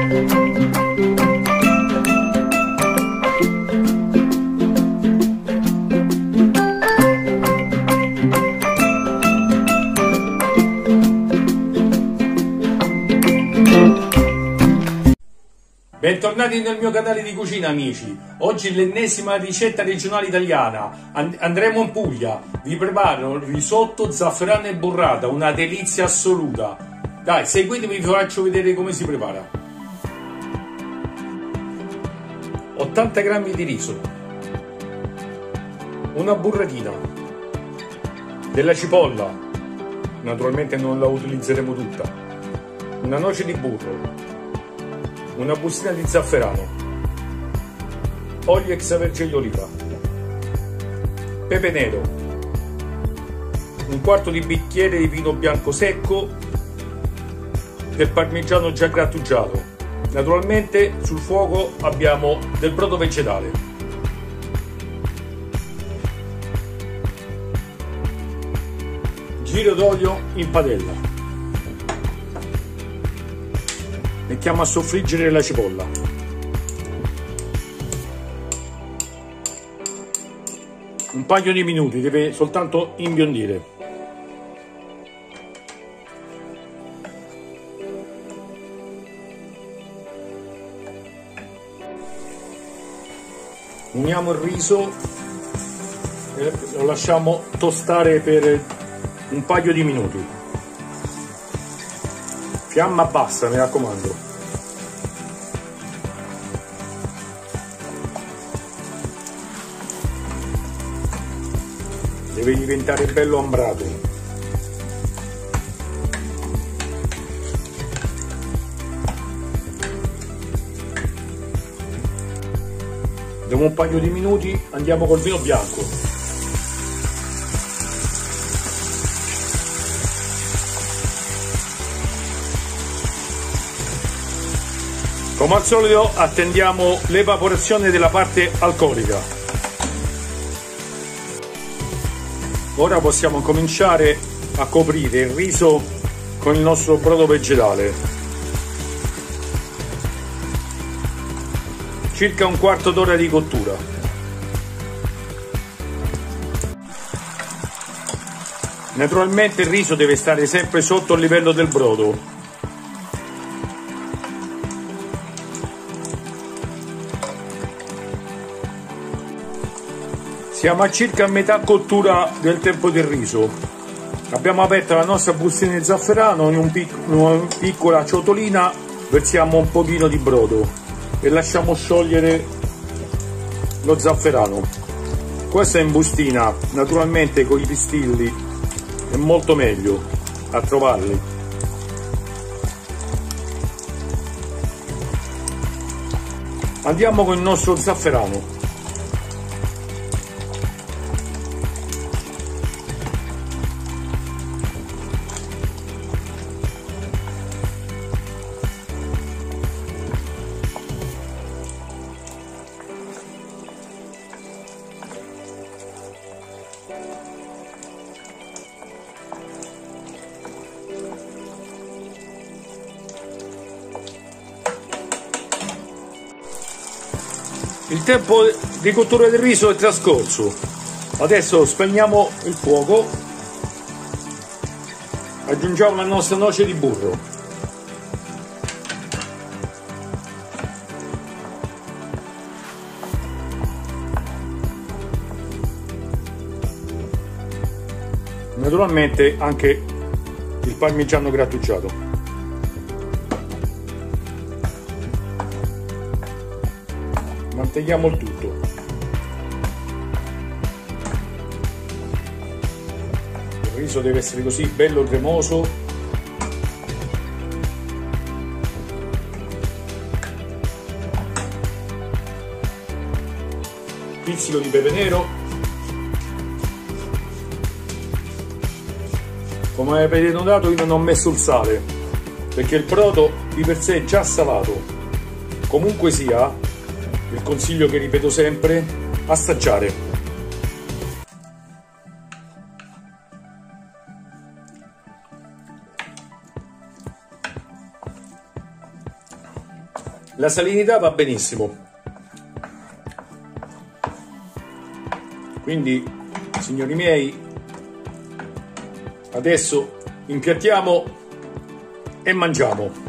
Bentornati nel mio canale di cucina, amici. Oggi l'ennesima ricetta regionale italiana. Andremo in Puglia. Vi preparo il risotto zafferano e burrata, una delizia assoluta. Dai, seguitemi, vi faccio vedere come si prepara. 80 grammi di riso, una burratina, della cipolla, naturalmente non la utilizzeremo tutta, una noce di burro, una bustina di zafferano, olio extravergine d'oliva, pepe nero, un quarto di bicchiere di vino bianco secco, del parmigiano già grattugiato. Naturalmente sul fuoco abbiamo del brodo vegetale. Giro d'olio in padella. Mettiamo a soffriggere la cipolla. Un paio di minuti, deve soltanto imbiondire. Uniamo il riso e lo lasciamo tostare per un paio di minuti. Fiamma bassa, mi raccomando. Deve diventare bello ambrato. Dopo un paio di minuti andiamo col vino bianco. Come al solito attendiamo l'evaporazione della parte alcolica. Ora possiamo cominciare a coprire il riso con il nostro brodo vegetale. Circa un quarto d'ora di cottura. Naturalmente il riso deve stare sempre sotto il livello del brodo. Siamo a circa metà cottura del tempo del riso. Abbiamo aperto la nostra bustina di zafferano, in una piccola ciotolina versiamo un pochino di brodo e lasciamo sciogliere lo zafferano. Questa è in bustina, naturalmente con i pistilli è molto meglio a trovarli. Andiamo con il nostro zafferano. Il tempo di cottura del riso è trascorso. Adesso spegniamo il fuoco. Aggiungiamo la nostra noce di burro. Naturalmente anche il parmigiano grattugiato. Mantengiamo il tutto. Il riso deve essere così bello cremoso. Pizzico di pepe nero. Come avete notato io non ho messo il sale perché il brodo di per sé è già salato. Comunque sia, il consiglio che ripeto sempre, assaggiare. La salinità va benissimo. Quindi, signori miei, adesso impiattiamo e mangiamo.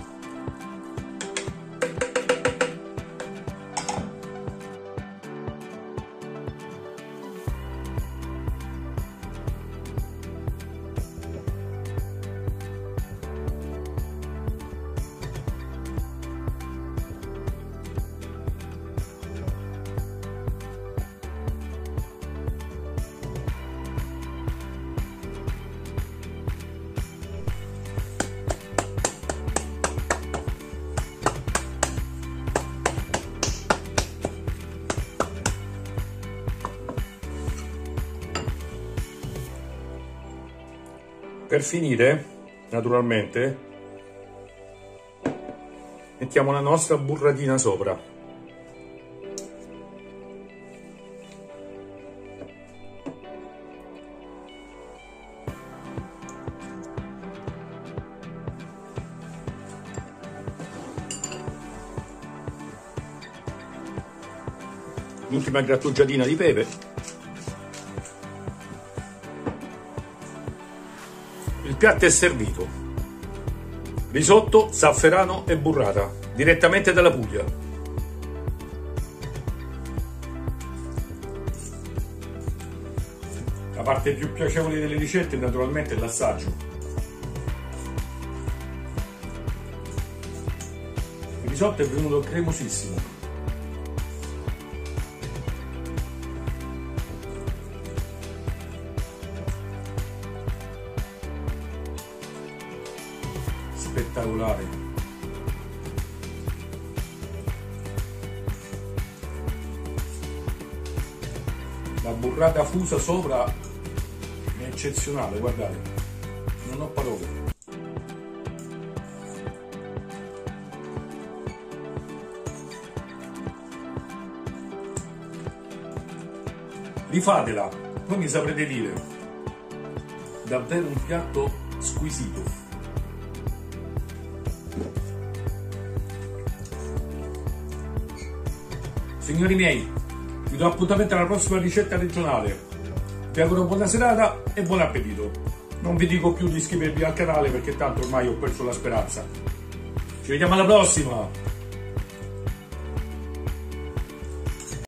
Per finire, naturalmente, mettiamo la nostra burratina sopra. L'ultima grattugiatina di pepe. Il piatto è servito. Risotto, zafferano e burrata, direttamente dalla Puglia. La parte più piacevole delle ricette naturalmente è l'assaggio. Il risotto è venuto cremosissimo. Spettacolare. La burrata fusa sopra è eccezionale, guardate, non ho parole. Rifatela, poi mi saprete dire. Davvero un piatto squisito. Signori miei, vi do appuntamento alla prossima ricetta regionale. Vi auguro buona serata e buon appetito. Non vi dico più di iscrivervi al canale perché tanto ormai ho perso la speranza. Ci vediamo alla prossima!